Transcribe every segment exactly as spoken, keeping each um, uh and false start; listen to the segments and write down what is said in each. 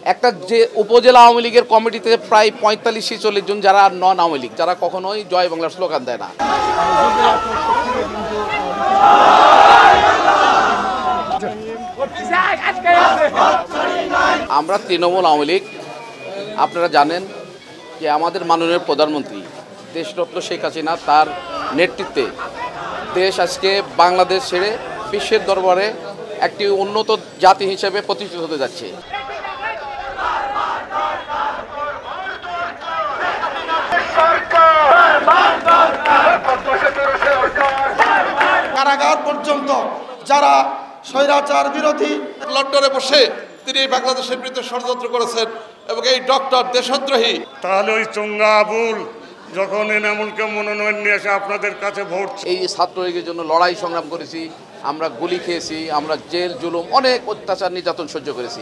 একটা যে উপজেলা আওয়ামী লীগের কমিটিতে প্রায় পঁয়তাল্লিশ ছেচল্লিশ জন যারা নন আওয়ামী লীগ, যারা কখনোই জয় বাংলার স্লোগান দেয় না। আমরা তৃণমূল আওয়ামী লীগ, আপনারা জানেন যে আমাদের মাননীয় প্রধানমন্ত্রী দেশরত্ন শেখ হাসিনা তার নেতৃত্বে দেশ আজকে বাংলাদেশ ছেড়ে বিশ্বের দরবারে একটি উন্নত জাতি হিসেবে প্রতিষ্ঠিত হতে যাচ্ছে। কারাগার পর্যন্ত যারা স্বৈরাচার বিরোধী লন্ডনে বসে তিনি বাংলাদেশের বিরুদ্ধে ষড়যন্ত্র করেছেন এবং এই ডক্টর দেশদ্রোহী। তাহলে ওই চঙ্গা আবুল যখন এনামুলকে মনোনয়ন নিয়ে এসে আপনাদের কাছে ভোট, এই ছাত্রলীগের জন্য লড়াই সংগ্রাম করেছি, আমরা গুলি খেয়েছি, আমরা জেল জুলুম অনেক অত্যাচার নির্যাতন সহ্য করেছি।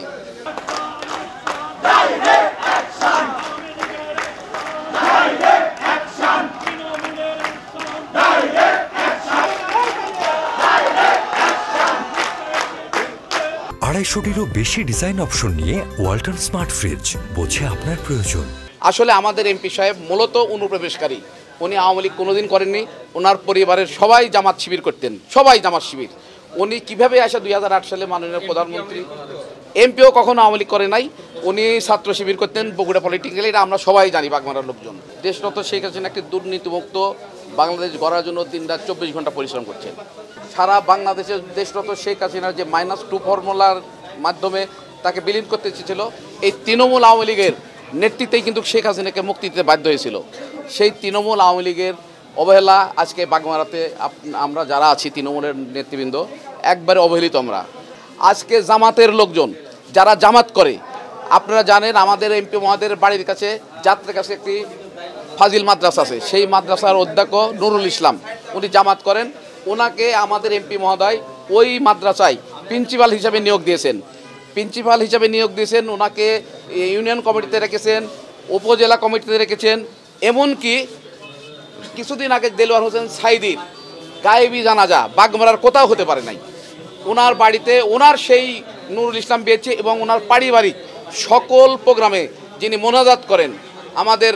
আড়াইশোটিরও বেশি ডিজাইন অপশন নিয়ে ওয়ালটন স্মার্ট ফ্রিজ, বোঝে আপনার প্রয়োজন। আসলে আমাদের এমপি সাহেব মূলত অনুপ্রবেশকারী, উনি আওয়ামী লীগ কোনোদিন করেননি। ওনার পরিবারের সবাই জামাত শিবির করতেন, সবাই জামাত শিবির। উনি কীভাবে আসে দুই হাজার আট সালে মাননীয় প্রধানমন্ত্রী, এমপিও কখনো আওয়ামী লীগ করে নাই, উনি ছাত্র শিবির করতেন বগুড়া পলিটিক্যালি, এটা আমরা সবাই জানি বাগমারার লোকজন। দেশরত্ন শেখ হাসিনা একটি দুর্নীতিমুক্ত বাংলাদেশ গড়ার জন্য দিন রাত চব্বিশ ঘন্টা পরিশ্রম করছেন। সারা বাংলাদেশের দেশরত্ন শেখ হাসিনার যে মাইনাস টু ফর্মুলার মাধ্যমে তাকে বিলীন করতে চেয়েছিল, এই তৃণমূল আওয়ামী লীগের নেতৃত্বেই কিন্তু শেখ হাসিনাকে মুক্তি দিতে বাধ্য হয়েছিল। সেই তৃণমূল আওয়ামী লীগের অবহেলা আজকে বাগমারাতে আমরা যারা আছি তৃণমূলের নেতৃবৃন্দ একবারে অবহেলিত। আমরা আজকে জামাতের লোকজন যারা জামাত করে, আপনারা জানেন আমাদের এমপি মহোদয়ের বাড়ির কাছে যাত্রার কাছে একটি ফাজিল মাদ্রাসা আছে, সেই মাদ্রাসার অধ্যক্ষ নুরুল ইসলাম উনি জামাত করেন। ওনাকে আমাদের এমপি মহোদয় ওই মাদ্রাসায় প্রিন্সিপাল হিসাবে নিয়োগ দিয়েছেন প্রিন্সিপাল হিসাবে নিয়োগ দিয়েছেন ওনাকে ইউনিয়ন কমিটিতে রেখেছেন, উপজেলা কমিটিতে রেখেছেন। এমনকি কিছুদিন আগে দেলোয়ার হোসেন সাইদির গায়েবী জানাজা বাগমারার কোথাও হতে পারে নাই, ওনার বাড়িতে ওনার সেই নুরুল ইসলাম পেয়েছে। এবং ওনার পারিবারিক সকল প্রোগ্রামে যিনি মোনাজাত করেন, আমাদের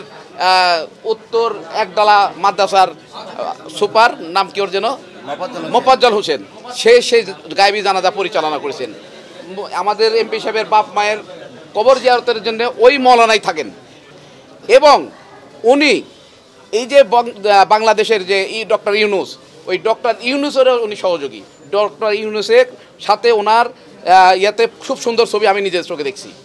উত্তর একডালা মাদ্রাসার সুপার নাম কি ওর যেন মোফাজ্জল হোসেন, সে সেই গায়েবী জানাজা পরিচালনা করেছেন। আমাদের এমপি সাহেবের বাপ মায়ের কবর জিয়ারতের জন্য ওই মৌলানাই থাকেন। এবং উনি এই যে বাংলাদেশের যে ই ডক্টর ইউনুস, ওই ডক্টর ইউনুসেরও উনি সহযোগী। ডক্টর ইউনুসের সাথে ওনার ইয়াতে খুব সুন্দর ছবি আমি নিজের চোখে দেখছি।